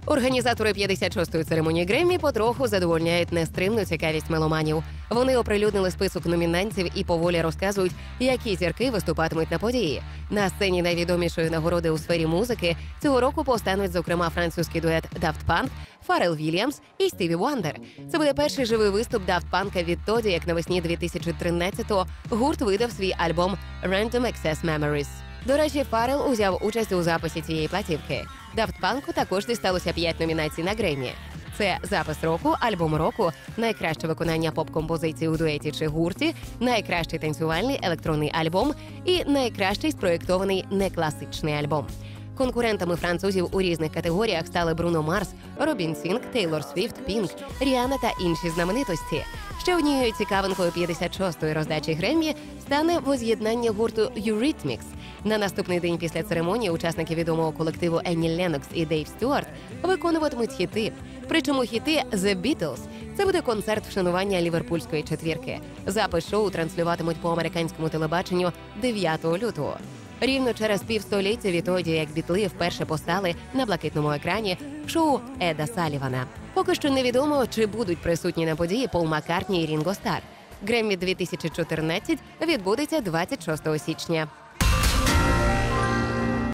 Організатори 56-ї церемонії Греммі потроху задовольняють нестримну цікавість меломанів. Вони оприлюднили список номінантів і поволі розказують, які зірки виступатимуть на події. На сцені найвідомішої нагороди у сфері музики цього року постануть, зокрема, французький дует Daft Punk, Фаррел Вільямс і Стіві Вандер. Це буде перший живий виступ Daft Punk'а відтоді, як навесні 2013-го гурт видав свій альбом Random Access Memories. До речі, Фаррел узяв участь у записі цієї платівки. Daft Punk'у також дісталося 5 номінацій на Греммі. Це запис року, альбом року, найкраще виконання поп-композиції у дуеті чи гурті, найкращий танцювальний електронний альбом і найкращий спроєктований некласичний альбом. Конкурентами французів у різних категоріях стали Бруно Марс, Робін Сінг, Тейлор Свіфт, Пінк, Ріана та інші знаменитості. Ще однією цікавинкою 56-ї роздачі Греммі стане воз'єднання гурту Eurythmics. На наступний день після церемонії учасники відомого колективу Енні Леннокс і Дейв Стюарт виконуватимуть хіти. Причому хіти The Beatles. Це буде концерт вшанування ліверпульської четвірки. Запис шоу транслюватимуть по американському телебаченню 9 лютого. Рівно через півстоліття відтоді, як Бітли вперше постали на блакитному екрані в шоу Еда Салівана. Поки що невідомо, чи будуть присутні на події Пол Маккартні і Рінго Стар. Греммі 2014 відбудеться 26 січня.